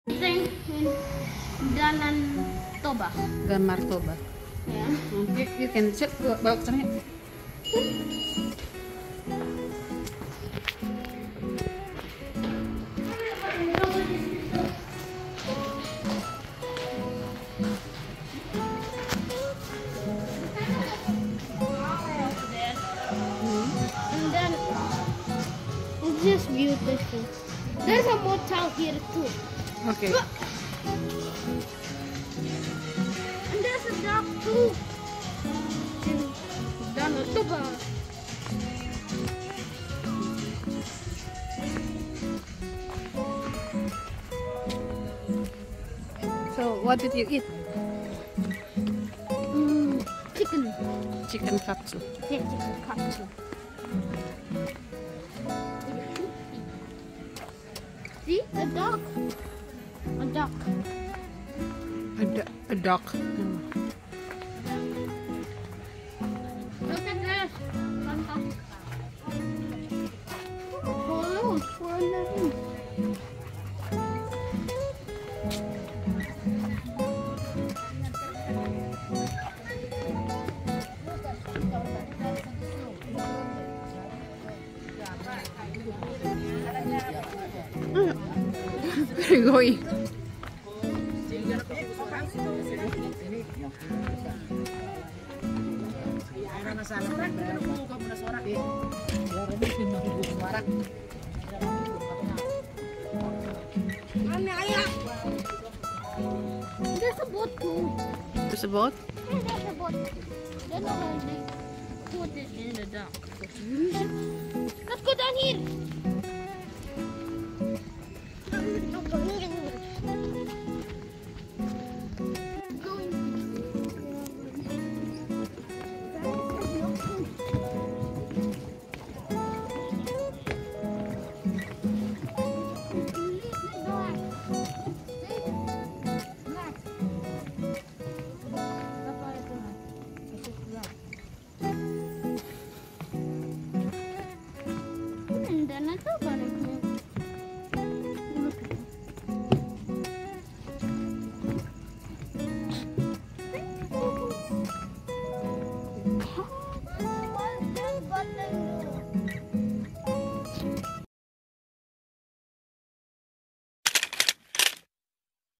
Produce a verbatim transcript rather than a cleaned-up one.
Thing in Jalan Toba. Jalan Martoba. Yeah. Okay, you can sit. Bawa ke sana. And then it's just beautiful. There's a motel here too. Okay. Look. And there's a dog too. In Danau Toba. So, what did you eat? Mm, chicken. Chicken katsu. Yeah, chicken katsu. See a dog. A duck. A, du- a duck. Look at this. Fantastic. Oh, look, we're in the room. Where are you going? There's a boat too. There's a boat? Yeah, there's a boat. Don't know how they put it in the dock. Let's go down here.